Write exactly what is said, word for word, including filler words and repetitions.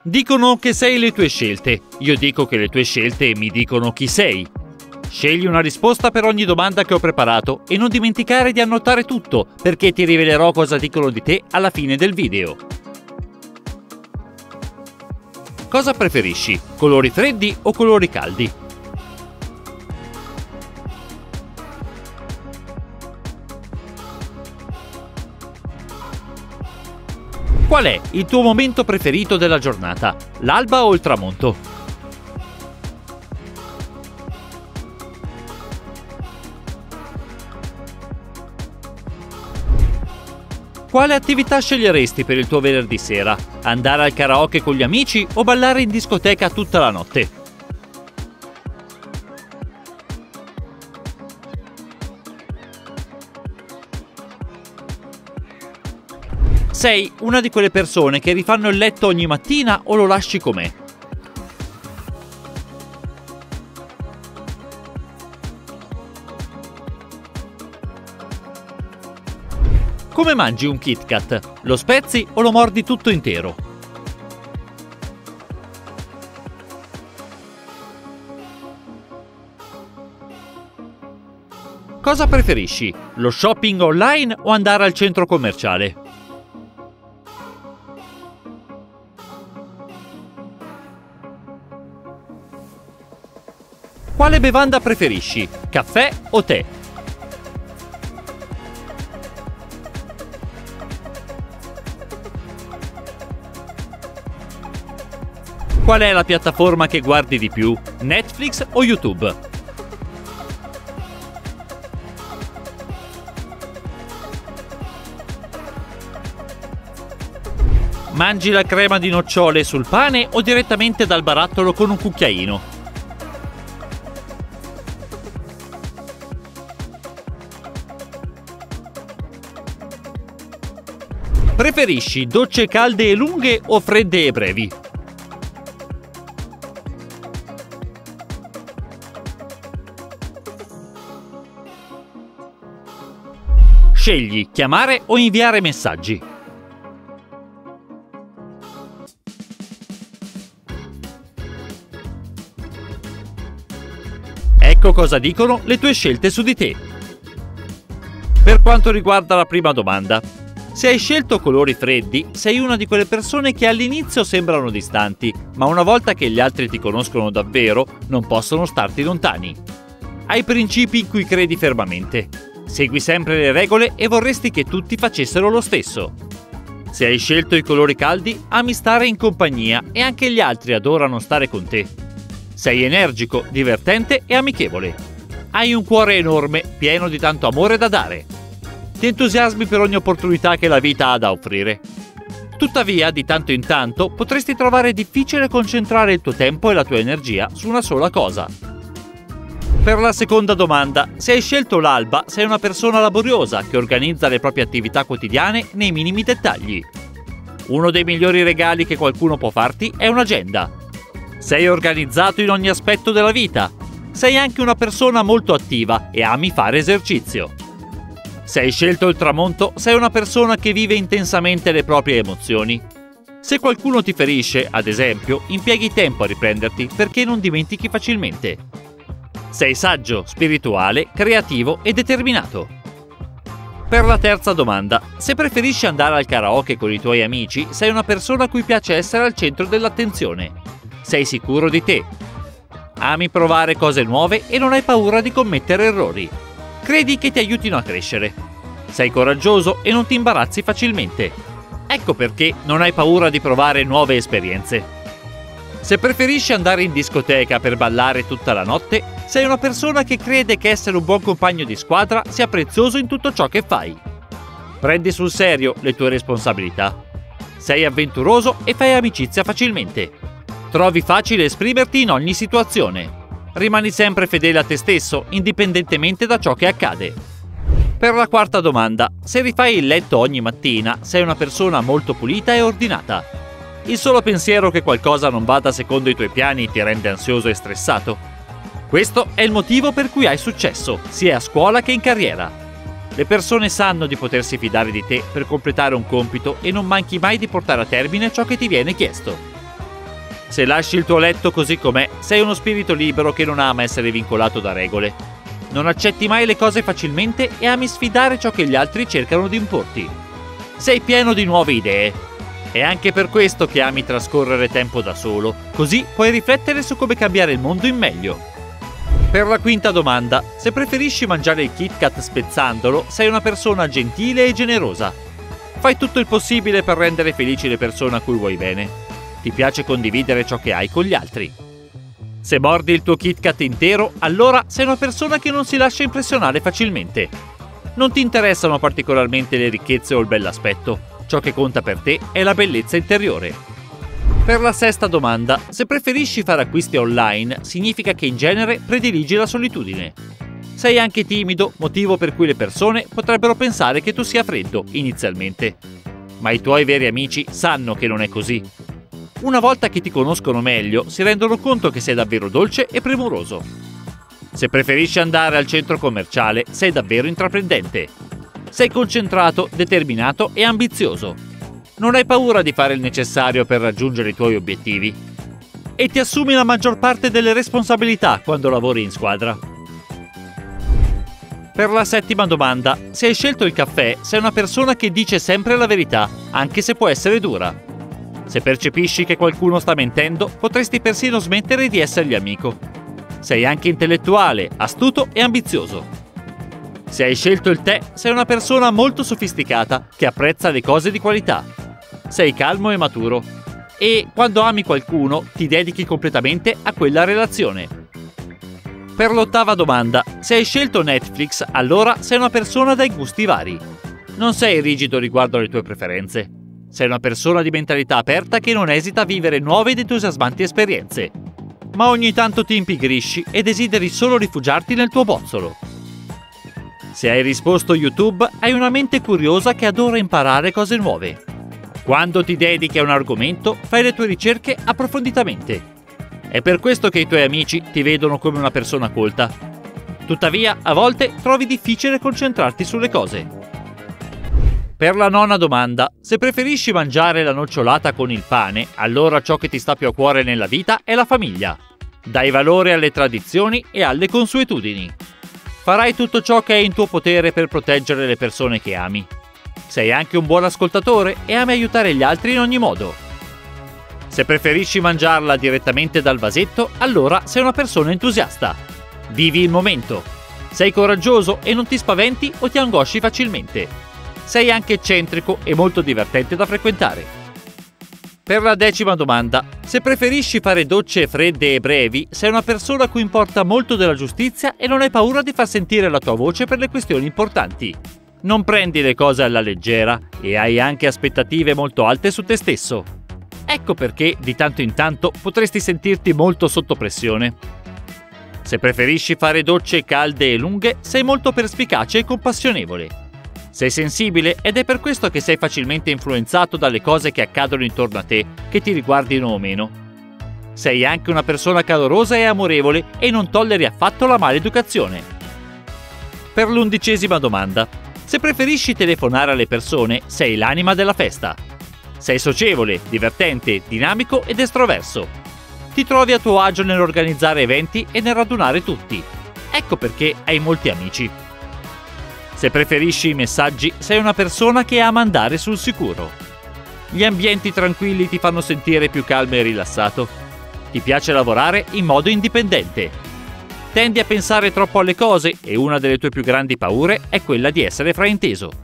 Dicono che sei le tue scelte. Io dico che le tue scelte mi dicono chi sei. Scegli una risposta per ogni domanda che ho preparato e non dimenticare di annotare tutto, perché ti rivelerò cosa dicono di te alla fine del video. Cosa preferisci? Colori freddi o colori caldi? Qual è il tuo momento preferito della giornata? L'alba o il tramonto? Quale attività sceglieresti per il tuo venerdì sera? Andare al karaoke con gli amici o ballare in discoteca tutta la notte? Sei una di quelle persone che rifanno il letto ogni mattina o lo lasci com'è? Come mangi un Kit Kat? Lo spezzi o lo mordi tutto intero? Cosa preferisci? Lo shopping online o andare al centro commerciale? Quale bevanda preferisci? Caffè o tè? Qual è la piattaforma che guardi di più? Netflix o YouTube? Mangi la crema di nocciole sul pane o direttamente dal barattolo con un cucchiaino? Preferisci docce calde e lunghe o fredde e brevi? Scegli chiamare o inviare messaggi. Ecco cosa dicono le tue scelte su di te. Per quanto riguarda la prima domanda, se hai scelto colori freddi, sei una di quelle persone che all'inizio sembrano distanti, ma una volta che gli altri ti conoscono davvero, non possono starti lontani. Hai principi in cui credi fermamente. Segui sempre le regole e vorresti che tutti facessero lo stesso. Se hai scelto i colori caldi, ami stare in compagnia e anche gli altri adorano stare con te. Sei energico, divertente e amichevole. Hai un cuore enorme, pieno di tanto amore da dare. Ti entusiasmi per ogni opportunità che la vita ha da offrire. Tuttavia, di tanto in tanto, potresti trovare difficile concentrare il tuo tempo e la tua energia su una sola cosa. Per la seconda domanda, se hai scelto l'alba, sei una persona laboriosa che organizza le proprie attività quotidiane nei minimi dettagli. Uno dei migliori regali che qualcuno può farti è un'agenda. Sei organizzato in ogni aspetto della vita. Sei anche una persona molto attiva e ami fare esercizio. Se hai scelto il tramonto, sei una persona che vive intensamente le proprie emozioni. Se qualcuno ti ferisce, ad esempio, impieghi tempo a riprenderti perché non dimentichi facilmente. Sei saggio, spirituale, creativo e determinato. Per la terza domanda, se preferisci andare al karaoke con i tuoi amici, sei una persona a cui piace essere al centro dell'attenzione. Sei sicuro di te. Ami provare cose nuove e non hai paura di commettere errori. Credi che ti aiutino a crescere. Sei coraggioso e non ti imbarazzi facilmente. Ecco perché non hai paura di provare nuove esperienze. Se preferisci andare in discoteca per ballare tutta la notte, sei una persona che crede che essere un buon compagno di squadra sia prezioso in tutto ciò che fai. Prendi sul serio le tue responsabilità. Sei avventuroso e fai amicizia facilmente. Trovi facile esprimerti in ogni situazione. Rimani sempre fedele a te stesso, indipendentemente da ciò che accade. Per la quarta domanda, se rifai il letto ogni mattina, sei una persona molto pulita e ordinata. Il solo pensiero che qualcosa non vada secondo i tuoi piani ti rende ansioso e stressato. Questo è il motivo per cui hai successo, sia a scuola che in carriera. Le persone sanno di potersi fidare di te per completare un compito e non manchi mai di portare a termine ciò che ti viene chiesto. Se lasci il tuo letto così com'è, sei uno spirito libero che non ama essere vincolato da regole. Non accetti mai le cose facilmente e ami sfidare ciò che gli altri cercano di importi. Sei pieno di nuove idee. È anche per questo che ami trascorrere tempo da solo, così puoi riflettere su come cambiare il mondo in meglio. Per la quinta domanda, se preferisci mangiare il Kit Kat spezzandolo, sei una persona gentile e generosa. Fai tutto il possibile per rendere felici le persone a cui vuoi bene. Ti piace condividere ciò che hai con gli altri. Se mordi il tuo Kit Kat intero, allora sei una persona che non si lascia impressionare facilmente. Non ti interessano particolarmente le ricchezze o il bell'aspetto. Ciò che conta per te è la bellezza interiore. Per la sesta domanda, se preferisci fare acquisti online, significa che in genere prediligi la solitudine. Sei anche timido, motivo per cui le persone potrebbero pensare che tu sia freddo, inizialmente. Ma i tuoi veri amici sanno che non è così. Una volta che ti conoscono meglio, si rendono conto che sei davvero dolce e premuroso. Se preferisci andare al centro commerciale, sei davvero intraprendente. Sei concentrato, determinato e ambizioso. Non hai paura di fare il necessario per raggiungere i tuoi obiettivi. E ti assumi la maggior parte delle responsabilità quando lavori in squadra. Per la settima domanda, se hai scelto il caffè, sei una persona che dice sempre la verità, anche se può essere dura. Se percepisci che qualcuno sta mentendo, potresti persino smettere di essergli amico. Sei anche intellettuale, astuto e ambizioso. Se hai scelto il tè, sei una persona molto sofisticata che apprezza le cose di qualità. Sei calmo e maturo. E quando ami qualcuno, ti dedichi completamente a quella relazione. Per l'ottava domanda, se hai scelto Netflix, allora sei una persona dai gusti vari. Non sei rigido riguardo alle tue preferenze. Sei una persona di mentalità aperta che non esita a vivere nuove ed entusiasmanti esperienze. Ma ogni tanto ti impigrisci e desideri solo rifugiarti nel tuo bozzolo. Se hai risposto YouTube, hai una mente curiosa che adora imparare cose nuove. Quando ti dedichi a un argomento, fai le tue ricerche approfonditamente. È per questo che i tuoi amici ti vedono come una persona colta. Tuttavia, a volte trovi difficile concentrarti sulle cose. Per la nona domanda, se preferisci mangiare la nocciolata con il pane, allora ciò che ti sta più a cuore nella vita è la famiglia. Dai valore alle tradizioni e alle consuetudini. Farai tutto ciò che è in tuo potere per proteggere le persone che ami. Sei anche un buon ascoltatore e ami aiutare gli altri in ogni modo. Se preferisci mangiarla direttamente dal vasetto, allora sei una persona entusiasta. Vivi il momento. Sei coraggioso e non ti spaventi o ti angosci facilmente. Sei anche eccentrico e molto divertente da frequentare. Per la decima domanda, se preferisci fare docce fredde e brevi, sei una persona a cui importa molto della giustizia e non hai paura di far sentire la tua voce per le questioni importanti. Non prendi le cose alla leggera e hai anche aspettative molto alte su te stesso. Ecco perché, di tanto in tanto, potresti sentirti molto sotto pressione. Se preferisci fare docce calde e lunghe, sei molto perspicace e compassionevole. Sei sensibile ed è per questo che sei facilmente influenzato dalle cose che accadono intorno a te, che ti riguardino o meno. Sei anche una persona calorosa e amorevole e non tolleri affatto la maleducazione. Per l'undicesima domanda, se preferisci telefonare alle persone, sei l'anima della festa. Sei socievole, divertente, dinamico ed estroverso. Ti trovi a tuo agio nell'organizzare eventi e nel radunare tutti. Ecco perché hai molti amici. Se preferisci i messaggi, sei una persona che ama andare sul sicuro. Gli ambienti tranquilli ti fanno sentire più calmo e rilassato. Ti piace lavorare in modo indipendente. Tendi a pensare troppo alle cose e una delle tue più grandi paure è quella di essere frainteso.